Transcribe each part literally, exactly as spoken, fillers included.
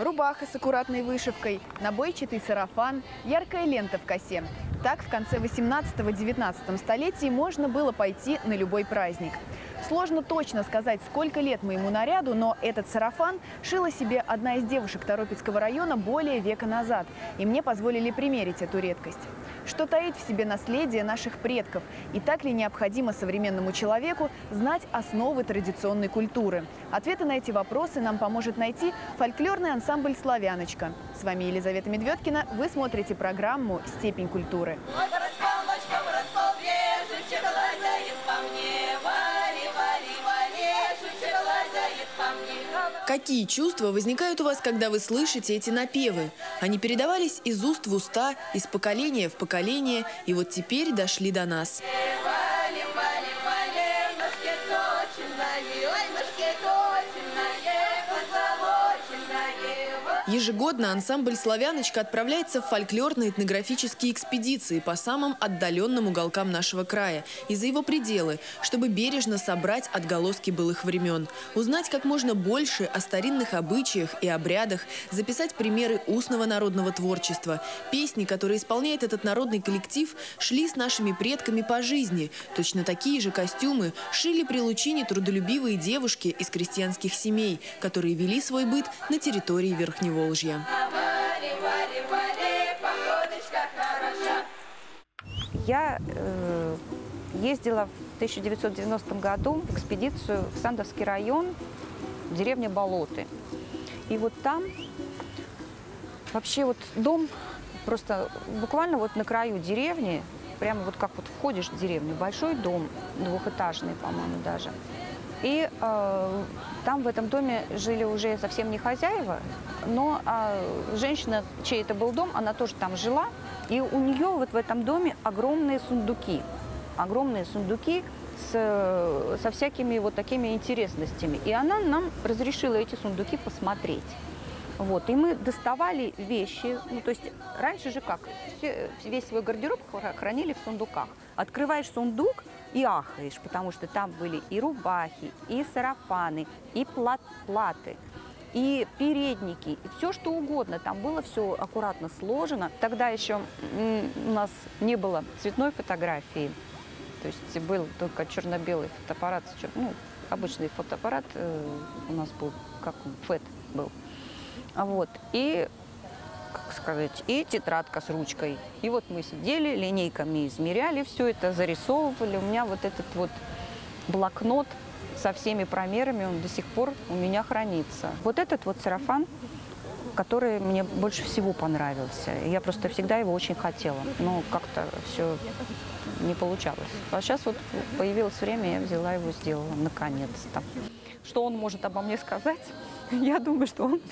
Рубаха с аккуратной вышивкой, набойчатый сарафан, яркая лента в косе. Так в конце восемнадцатого-девятнадцатого столетий можно было пойти на любой праздник. Сложно точно сказать, сколько лет моему наряду, но этот сарафан шила себе одна из девушек Торопецкого района более века назад. И мне позволили примерить эту редкость. Что таит в себе наследие наших предков? И так ли необходимо современному человеку знать основы традиционной культуры? Ответы на эти вопросы нам поможет найти фольклорный ансамбль «Славяночка». С вами Елизавета Медведкина. Вы смотрите программу «Степень культуры». Какие чувства возникают у вас, когда вы слышите эти напевы? Они передавались из уст в уста, из поколения в поколение, и вот теперь дошли до нас. Ежегодно ансамбль «Славяночка» отправляется в фольклорно-этнографические экспедиции по самым отдаленным уголкам нашего края и за его пределы, чтобы бережно собрать отголоски былых времен, узнать как можно больше о старинных обычаях и обрядах, записать примеры устного народного творчества. Песни, которые исполняет этот народный коллектив, шли с нашими предками по жизни. Точно такие же костюмы шили при Лучине трудолюбивые девушки из крестьянских семей, которые вели свой быт на территории Верхнего Волжья. Я э, ездила в тысяча девятьсот девяностом году в экспедицию в Сандовский район, деревня Болоты. И вот там вообще вот дом просто буквально вот на краю деревни, прямо вот как вот входишь в деревню, большой дом, двухэтажный, по-моему, даже. И э, там в этом доме жили уже совсем не хозяева, но э, женщина, чей это был дом, она тоже там жила. И у нее вот в этом доме огромные сундуки. Огромные сундуки с, со всякими вот такими интересностями. И она нам разрешила эти сундуки посмотреть. Вот. И мы доставали вещи. Ну, то есть раньше же как? Все, весь свой гардероб хранили в сундуках. Открываешь сундук и ахаешь, потому что там были и рубахи, и сарафаны, и плат, платы, и передники, и все что угодно. Там было все аккуратно сложено. Тогда еще у нас не было цветной фотографии. То есть был только черно-белый фотоаппарат. Ну, обычный фотоаппарат у нас был, как он, ФЭТ был. Вот. И, как сказать, и тетрадка с ручкой. И вот мы сидели, линейками измеряли все это, зарисовывали. У меня вот этот вот блокнот со всеми промерами, он до сих пор у меня хранится. Вот этот вот сарафан, который мне больше всего понравился. Я просто всегда его очень хотела, но как-то все не получалось. А сейчас вот появилось время, я взяла его, сделала, наконец-то. Что он может обо мне сказать? Я думаю, что он...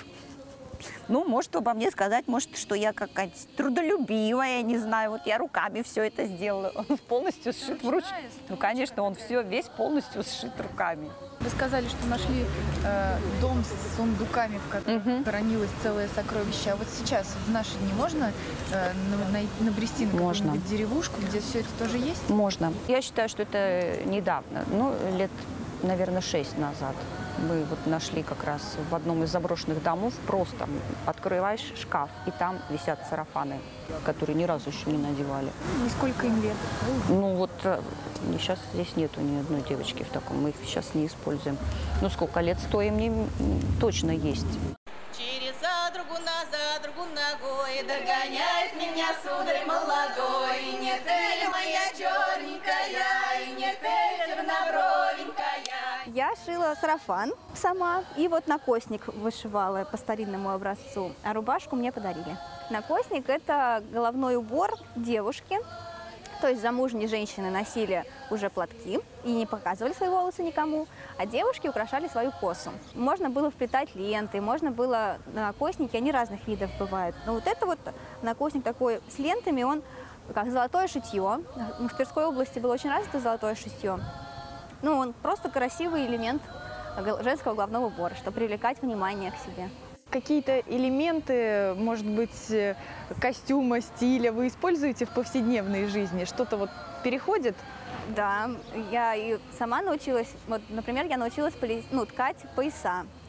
Ну, может обо мне сказать, может, что я какая-то трудолюбивая, не знаю, вот я руками все это сделала. Он полностью сшит в ручку. Ну, конечно, он все, весь полностью сшит руками. Вы сказали, что нашли э, дом с сундуками, в котором uh-huh. хранилось целое сокровище. А вот сейчас, в наши дни, можно э, на, набрести на какую-нибудь деревушку, где все это тоже есть? Можно. Я считаю, что это недавно, ну, лет, наверное, шесть назад. Мы вот нашли как раз в одном из заброшенных домов, просто открываешь шкаф, и там висят сарафаны, которые ни разу еще не надевали. И сколько им лет? Ну вот сейчас здесь нету ни одной девочки в таком, мы их сейчас не используем. Ну сколько лет, сто им не, точно есть. Через задругу на задругу ногой догоняет меня сударь молодой. И не ты ли моя черненькая, и не ты ли чернобровенькая. Я шила сарафан сама, и вот накосник вышивала по старинному образцу, а рубашку мне подарили. Накосник – это головной убор девушки, то есть замужние женщины носили уже платки и не показывали свои волосы никому, а девушки украшали свою косу. Можно было вплетать ленты, можно было накосники, они разных видов бывают. Но вот это вот накосник такой с лентами, он как золотое шитье. В Тверской области было очень развито золотое шитье. Ну, он просто красивый элемент женского головного убора, чтобы привлекать внимание к себе. Какие-то элементы, может быть, костюма, стиля вы используете в повседневной жизни? Что-то вот переходит? Да, я и сама научилась, вот, например, я научилась ну, ткать пояса.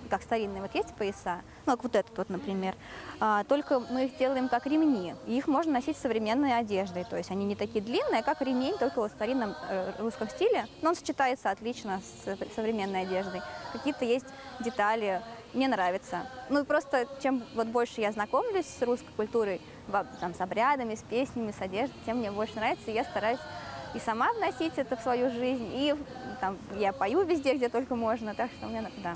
как старинные, вот есть пояса, ну, как вот этот вот, например, а, только мы их делаем как ремни, и их можно носить с современной одеждой, то есть они не такие длинные, как ремень, только в старинном э, русском стиле, но он сочетается отлично с современной одеждой. Какие-то есть детали, мне нравится. Ну и просто чем вот больше я знакомлюсь с русской культурой, там, с обрядами, с песнями, с одеждой, тем мне больше нравится, и я стараюсь и сама вносить это в свою жизнь, и там, я пою везде, где только можно, так что у меня, да.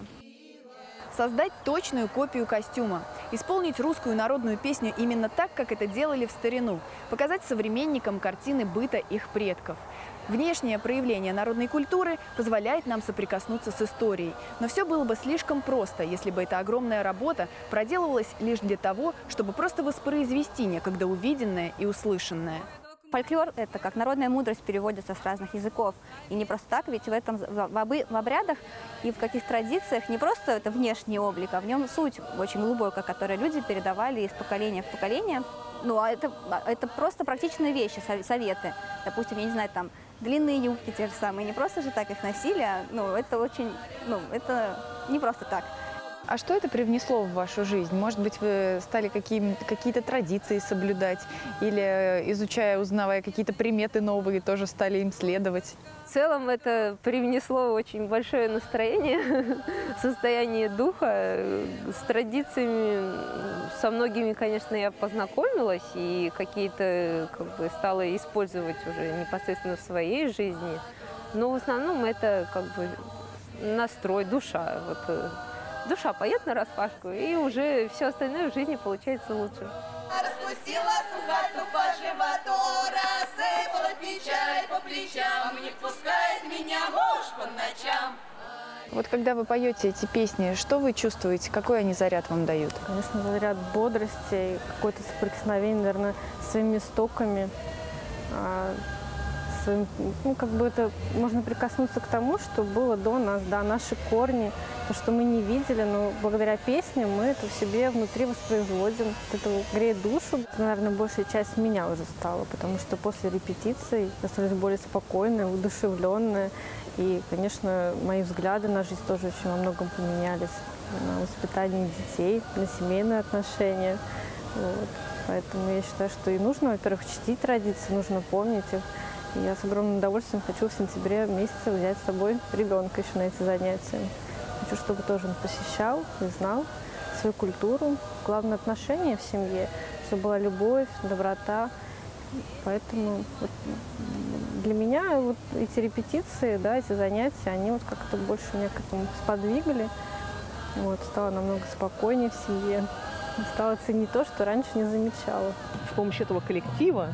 Создать точную копию костюма, исполнить русскую народную песню именно так, как это делали в старину, показать современникам картины быта их предков. Внешнее проявление народной культуры позволяет нам соприкоснуться с историей. Но все было бы слишком просто, если бы эта огромная работа проделывалась лишь для того, чтобы просто воспроизвести некогда увиденное и услышанное. Фольклор – это как народная мудрость, переводится с разных языков. И не просто так, ведь в этом, в обрядах и в каких традициях не просто это внешний облик, а в нем суть очень глубокая, которую люди передавали из поколения в поколение. Ну, а это, это просто практичные вещи, советы. Допустим, я не знаю, там, длинные юбки те же самые, не просто же так их носили, а, ну, это очень, ну, это не просто так. А что это привнесло в вашу жизнь? Может быть, вы стали какие-то традиции соблюдать или, изучая, узнавая какие-то приметы новые, тоже стали им следовать? В целом это привнесло очень большое настроение, состояние духа. С традициями со многими, конечно, я познакомилась и какие-то как бы стала использовать уже непосредственно в своей жизни. Но в основном это как бы настрой, душа. Вот, душа поет нараспашку, и уже все остальное в жизни получается лучше. Распустила сухату по животу, рассыпала печаль по плечам, не пускает меня муж по ночам. Вот когда вы поете эти песни, что вы чувствуете, какой они заряд вам дают? Конечно, заряд бодрости, какое-то соприкосновение, наверное, с своими истоками. Своим, ну, как бы это можно прикоснуться к тому, что было до нас, да, наши корни, то, что мы не видели, но благодаря песням мы это в себе внутри воспроизводим. Это греет душу. Это, наверное, большая часть меня уже стала, потому что после репетиций я становлюсь более спокойная, удушевленная. И, конечно, мои взгляды на жизнь тоже очень во многом поменялись. На воспитание детей, на семейные отношения. Вот. Поэтому я считаю, что и нужно, во-первых, чтить традиции, нужно помнить их. И я с огромным удовольствием хочу в сентябре месяце взять с собой ребенка еще на эти занятия. Хочу, чтобы тоже он посещал и знал свою культуру, главное отношение в семье, чтобы была любовь, доброта. Поэтому вот для меня вот эти репетиции, да, эти занятия, они вот как-то больше меня к этому сподвигли. Вот, стало намного спокойнее в семье. Стала ценить то, что раньше не замечала. С помощью этого коллектива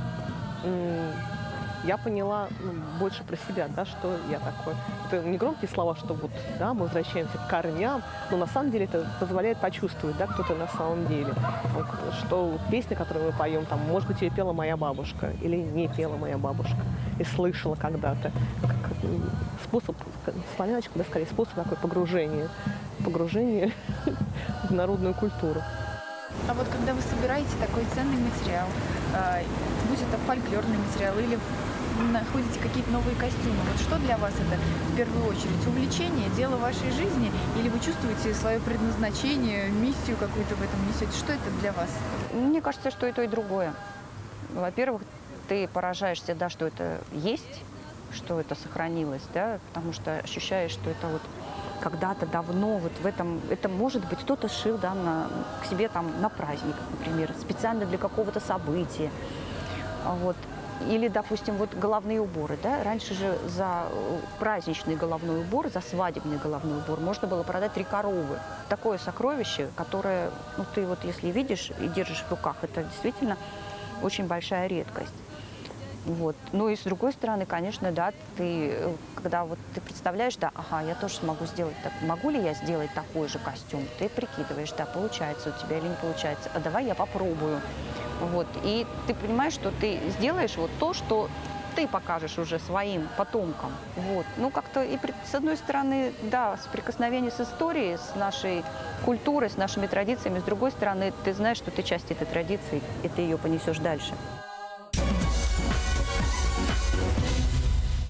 я поняла, ну, больше про себя, да, что я такой. Это не громкие слова, что вот, да, мы возвращаемся к корням, но на самом деле это позволяет почувствовать, да, кто ты на самом деле. Что песня, которую мы поем, там, может быть, ее пела моя бабушка или не пела моя бабушка, и слышала когда-то. Способ, славяночка, да, скорее, способ такой погружения, погружения в народную культуру. А вот когда вы собираете такой ценный материал, будь это фольклорный материал или находите какие-то новые костюмы, вот что для вас это в первую очередь? Увлечение, дело вашей жизни, или вы чувствуете свое предназначение, миссию какую-то в этом несете? Что это для вас? Мне кажется, что и то, и другое. Во-первых, ты поражаешься, да, что это есть, что это сохранилось, да, потому что ощущаешь, что это вот когда-то давно вот в этом, это может быть кто-то шил, да, на, к себе там на праздник, например, специально для какого-то события, вот. Или, допустим, вот головные уборы, да, раньше же за праздничный головной убор, за свадебный головной убор можно было продать три коровы. Такое сокровище, которое, ну, ты вот если видишь и держишь в руках, это действительно очень большая редкость. Вот. Ну и с другой стороны, конечно, да, ты, когда вот ты представляешь, да, ага, я тоже смогу сделать так, могу ли я сделать такой же костюм? Ты прикидываешь, да, получается у тебя или не получается, а давай я попробую. Вот. И ты понимаешь, что ты сделаешь вот то, что ты покажешь уже своим потомкам. Вот. Ну как-то и с одной стороны, да, соприкосновение с историей, с нашей культурой, с нашими традициями, с другой стороны, ты знаешь, что ты часть этой традиции, и ты ее понесешь дальше.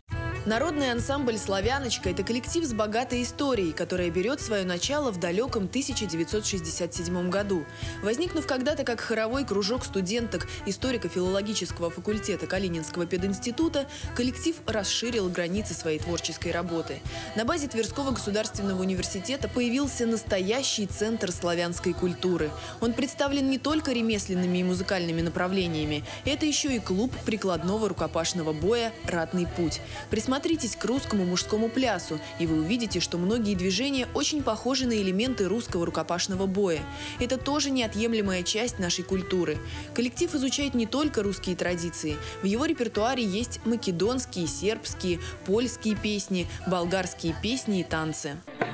Народный ансамбль «Славяночка» – это коллектив с богатой историей, которая берет свое начало в далеком тысяча девятьсот шестьдесят седьмом году. Возникнув когда-то как хоровой кружок студенток историко-филологического факультета Калининского пединститута, коллектив расширил границы своей творческой работы. На базе Тверского государственного университета появился настоящий центр славянской культуры. Он представлен не только ремесленными и музыкальными направлениями. Это еще и клуб прикладного рукопашного боя «Ратный путь». Присмотритесь к русскому мужскому плясу, и вы увидите, что многие движения очень похожи на элементы русского рукопашного боя. Это тоже неотъемлемая часть нашей культуры. Коллектив изучает не только русские традиции. В его репертуаре есть македонские, сербские, польские песни, болгарские песни и танцы.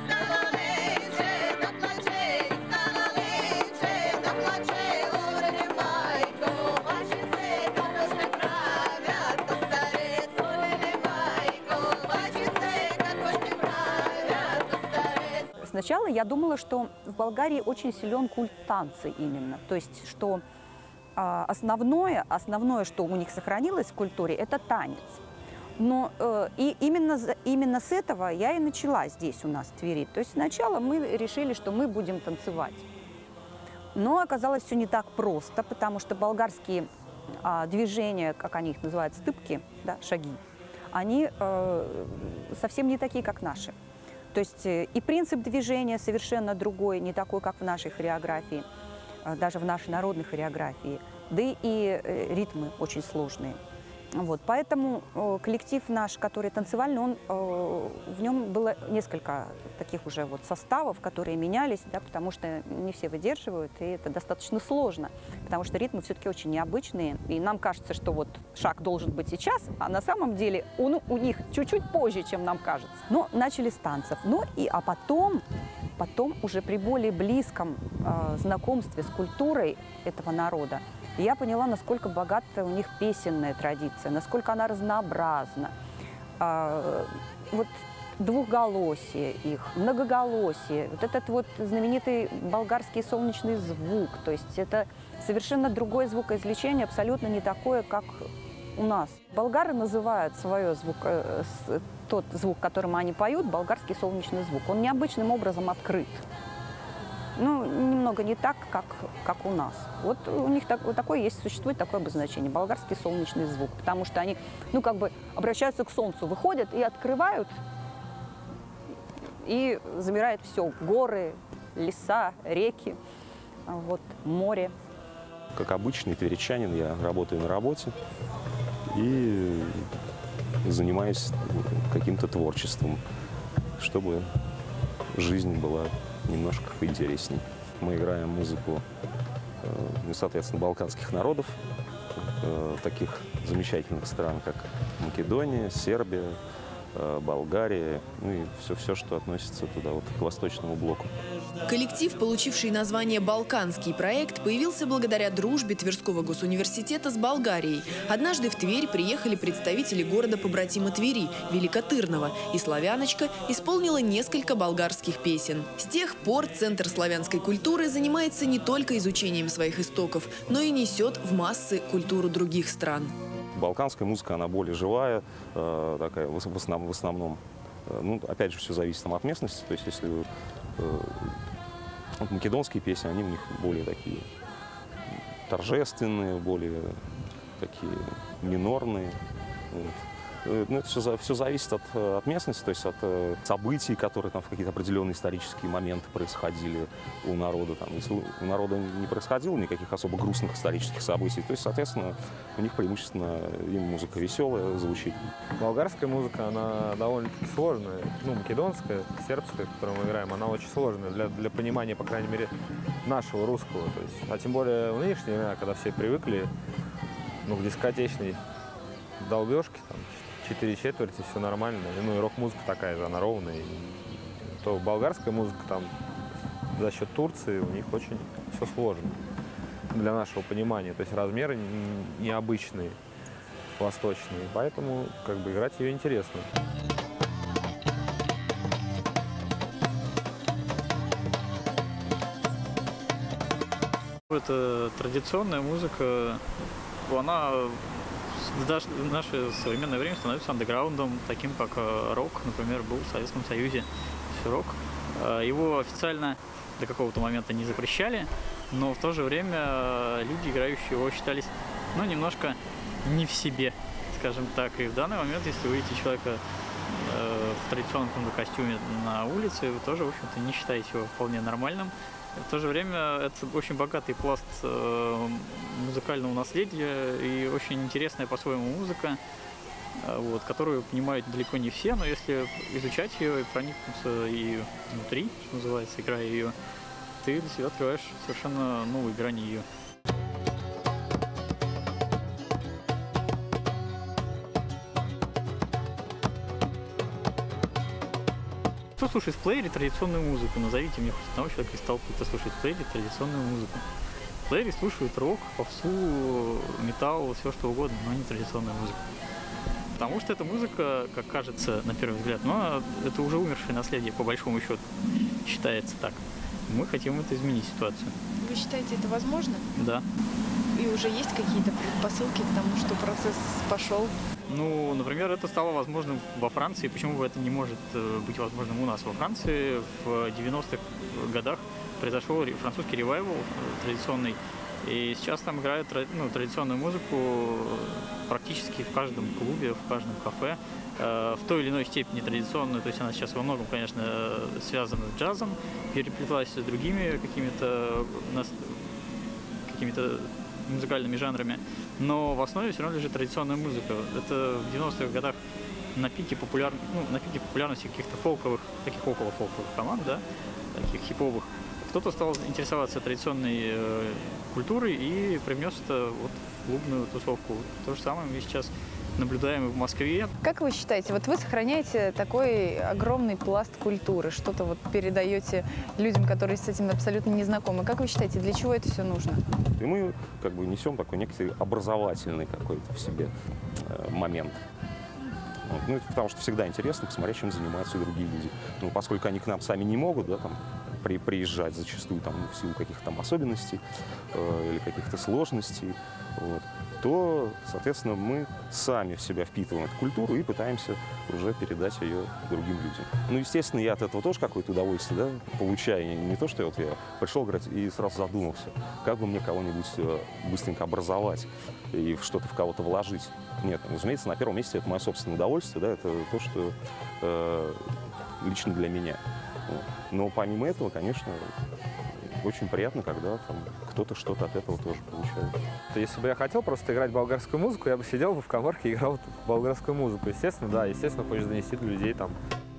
Сначала я думала, что в Болгарии очень силен культ танца именно. То есть, что а, основное, основное, что у них сохранилось в культуре, это танец. Но э, и именно, именно с этого я и начала здесь у нас в Твери. То есть сначала мы решили, что мы будем танцевать. Но оказалось все не так просто, потому что болгарские а, движения, как они их называют, стыпки, да, шаги, они э, совсем не такие, как наши. То есть и принцип движения совершенно другой, не такой, как в нашей хореографии, даже в нашей народной хореографии. Да и ритмы очень сложные. Вот, поэтому коллектив наш, который танцевальный, он, в нем было несколько таких уже вот составов, которые менялись, да, потому что не все выдерживают, и это достаточно сложно, потому что ритмы все-таки очень необычные, и нам кажется, что вот шаг должен быть сейчас, а на самом деле он у них чуть-чуть позже, чем нам кажется. Но начали с танцев, ну и а потом, потом уже при более близком э, знакомстве с культурой этого народа, и я поняла, насколько богата у них песенная традиция, насколько она разнообразна. А, вот двухголосие их, многоголосие, вот этот вот знаменитый болгарский солнечный звук, то есть это совершенно другое звукоизвлечение, абсолютно не такое, как у нас. Болгары называют свое звук, тот звук, которым они поют, болгарский солнечный звук. Он необычным образом открыт. Ну, немного не так, как, как у нас. Вот у них так, вот такое есть, существует такое обозначение – болгарский солнечный звук. Потому что они, ну, как бы обращаются к солнцу, выходят и открывают, и замирает все – горы, леса, реки, вот, море. Как обычный тверичанин, я работаю на работе и занимаюсь каким-то творчеством, чтобы жизнь была немножко поинтересней. Мы играем музыку, ну, соответственно, балканских народов, таких замечательных стран, как Македония, Сербия, Болгария, ну и все, все, что относится туда, вот, к восточному блоку. Коллектив, получивший название «Балканский проект», появился благодаря дружбе Тверского госуниверситета с Болгарией. Однажды в Тверь приехали представители города-побратима Твери, Великотырного, и «Славяночка» исполнила несколько болгарских песен. С тех пор Центр славянской культуры занимается не только изучением своих истоков, но и несет в массы культуру других стран. Балканская музыка, она более живая, э, такая в основном, в основном. Э, ну, опять же, все зависит там от местности. То есть, если э, вот македонские песни, они у них более такие торжественные, более такие минорные. Вот. Ну, это все, все зависит от, от местности, то есть от э, событий, которые там в какие-то определенные исторические моменты происходили у народа. Там, если у, у народа не происходило никаких особо грустных исторических событий, то есть, соответственно, у них преимущественно им музыка веселая звучит. Болгарская музыка, она довольно-таки сложная. Ну, македонская, сербская, которую мы играем, она очень сложная для, для понимания, по крайней мере, нашего русского. То есть, а тем более в нынешние времена, когда все привыкли, ну, к дискотечной долбежке, там, четыре четверти, все нормально. Ну и рок-музыка такая же, она ровная. То болгарская музыка там за счет Турции у них очень все сложно для нашего понимания. То есть размеры необычные, восточные. Поэтому как бы играть ее интересно. Это традиционная музыка, она даже наше современное время становится андеграундом, таким как рок, например, был в Советском Союзе. Все рок. Его официально до какого-то момента не запрещали, но в то же время люди, играющие его, считались, ну, немножко не в себе, скажем так. И в данный момент, если вы видите человека э, в традиционном костюме на улице, вы тоже, в общем-то, не считаете его вполне нормальным. В то же время это очень богатый пласт э, музыкального наследия и очень интересная по-своему музыка, э, вот, которую понимают далеко не все, но если изучать ее и проникнуться и внутри, что называется, играя ее, ты для себя открываешь совершенно новые грани ее. Кто слушает в плеере традиционную музыку? Назовите мне хоть одного человека из толпы, кто слушает в плеере традиционную музыку. В плеере слушают рок, попсу, металл, все что угодно, но не традиционную музыку. Потому что эта музыка, как кажется на первый взгляд, но это уже умершее наследие, по большому счету, считается так. Мы хотим это изменить ситуацию. Вы считаете, это возможно? Да. И уже есть какие-то предпосылки к тому, что процесс пошел? Ну, например, это стало возможным во Франции. Почему бы это не может быть возможным у нас? Во Франции в девяностых годах произошел французский ревайвал традиционный. И сейчас там играют ну, традиционную музыку практически в каждом клубе, в каждом кафе. В той или иной степени традиционную, то есть она сейчас во многом, конечно, связана с джазом, переплеталась с другими какими-то какими-то музыкальными жанрами, но в основе все равно лежит традиционная музыка. Это в девяностых годах на пике, популяр... ну, на пике популярности каких-то фолковых, таких около фолковых команд, да, таких хиповых. Кто-то стал интересоваться традиционной э, культурой и привнес это вот, в клубную тусовку. То же самое мы сейчас наблюдаем и в Москве. Как вы считаете, вот вы сохраняете такой огромный пласт культуры, что-то вот передаете людям, которые с этим абсолютно не знакомы. Как вы считаете, для чего это все нужно? И мы как бы несем такой некий образовательный какой-то в себе э, момент. Вот. Ну, это потому что всегда интересно посмотреть, чем занимаются другие люди. Ну, поскольку они к нам сами не могут, да, там, при, приезжать зачастую там, в силу каких-то там особенностей э, или каких-то сложностей, вот, то, соответственно, мы сами в себя впитываем эту культуру и пытаемся уже передать ее другим людям. Ну, естественно, я от этого тоже какое-то удовольствие, да, получаю. Не, не то, что я, вот, я пришел играть и сразу задумался, как бы мне кого-нибудь быстренько образовать и что-то в кого-то вложить. Нет, разумеется, на первом месте это мое собственное удовольствие, да, это то, что э, лично для меня. Вот. Но помимо этого, конечно, очень приятно, когда там кто-то что-то от этого тоже получает. Если бы я хотел просто играть болгарскую музыку, я бы сидел бы в коморке и играл болгарскую музыку. Естественно, да, естественно, хочешь донести до людей там.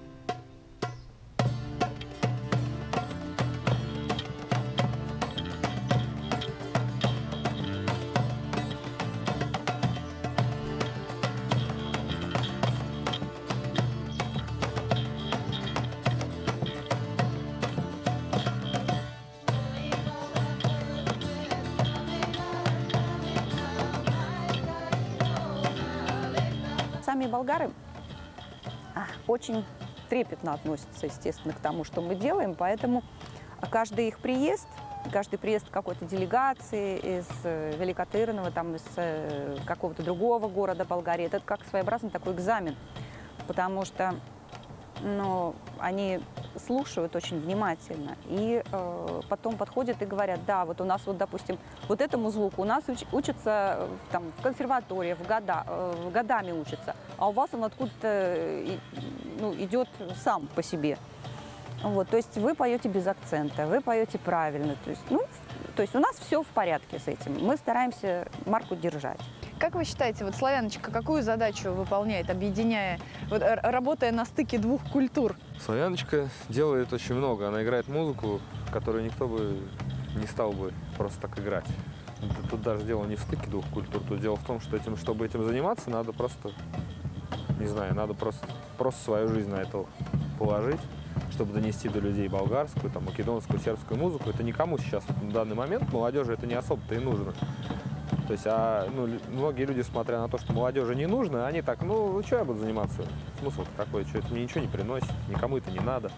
Сами болгары очень трепетно относятся, естественно, к тому, что мы делаем, поэтому каждый их приезд, каждый приезд какой-то делегации из Великотырного, там, из какого-то другого города Болгарии, это как своеобразный такой экзамен, потому что ну, они слушают очень внимательно и э, потом подходят и говорят, да, вот у нас, вот, допустим, вот этому звуку у нас уч, учатся там, в консерватории, в года, э, годами учатся, а у вас он откуда-то ну, идет сам по себе. Вот, то есть вы поете без акцента, вы поете правильно, то есть, ну, то есть у нас все в порядке с этим, мы стараемся марку держать. Как вы считаете, вот Славяночка какую задачу выполняет, объединяя, вот, работая на стыке двух культур? Славяночка делает очень много. Она играет музыку, которую никто бы не стал бы просто так играть. Тут даже дело не в стыке двух культур. Тут дело в том, что этим, чтобы этим заниматься, надо просто, не знаю, надо просто, просто свою жизнь на это положить, чтобы донести до людей болгарскую, там, македонскую, сербскую музыку. Это никому сейчас, в данный момент, молодежи это не особо-то и нужно. То есть, а, ну, многие люди, смотря на то, что молодежи не нужно, они так, ну, что я буду заниматься? Смысл-то какой? Что это мне ничего не приносит, никому это не надо.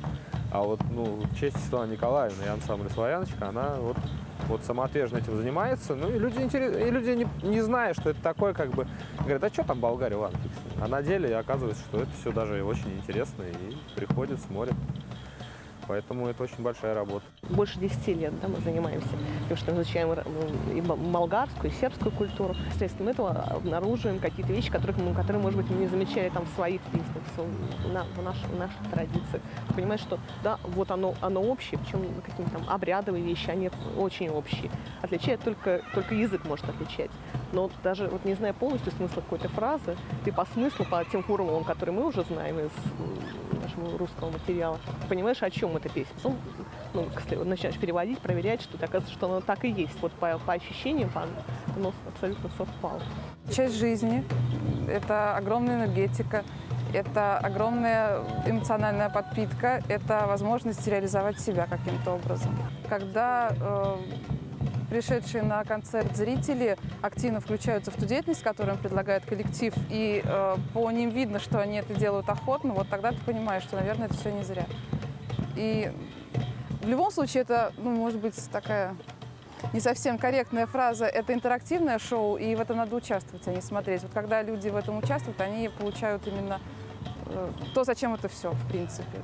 А вот, ну, в честь Светланы Николаевны и ансамбля «Славяночка», она вот, вот самоотверженно этим занимается. Ну, и люди, интерес... и люди не, не зная, что это такое, как бы, говорят, а что там Болгария, ладно, фиг с ним. А на деле оказывается, что это все даже очень интересно, и приходят, смотрят. Поэтому это очень большая работа. Больше десяти лет, да, мы занимаемся тем, что изучаем и болгарскую, и сербскую культуру. Вследствие этого обнаруживаем какие-то вещи, которых мы, которые, может быть, мы не замечали там в своих песнях, в, на, в, наш, в наших традициях. Понимаешь, что да, вот оно, оно общее, причем какие-то там обрядовые вещи, они очень общие. Отличает только, только язык может отличать. Но даже вот не зная полностью смысла какой-то фразы, ты по смыслу, по тем формулам, которые мы уже знаем из нашего русского материала, понимаешь, о чем эта песня. Ну, ну, если начинаешь переводить, проверять, что оказывается, что оно так и есть. Вот по, по ощущениям оно абсолютно совпало. Часть жизни – это огромная энергетика, это огромная эмоциональная подпитка, это возможность реализовать себя каким-то образом. Когда э, пришедшие на концерт зрители активно включаются в ту деятельность, которую им предлагает коллектив, и э, по ним видно, что они это делают охотно, вот тогда ты понимаешь, что, наверное, это все не зря. И в любом случае это, ну, может быть, такая не совсем корректная фраза, это интерактивное шоу, и в этом надо участвовать, а не смотреть. Вот когда люди в этом участвуют, они получают именно э, то, зачем это все, в принципе.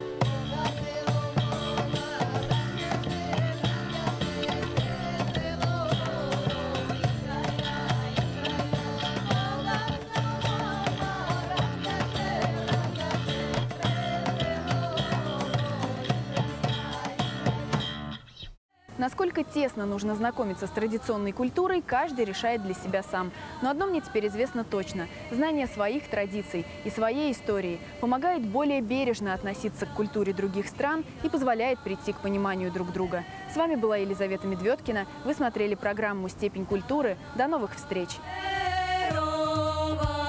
Насколько тесно нужно знакомиться с традиционной культурой, каждый решает для себя сам. Но одно мне теперь известно точно. Знание своих традиций и своей истории помогает более бережно относиться к культуре других стран и позволяет прийти к пониманию друг друга. С вами была Елизавета Медведкина. Вы смотрели программу «Степень культуры». До новых встреч!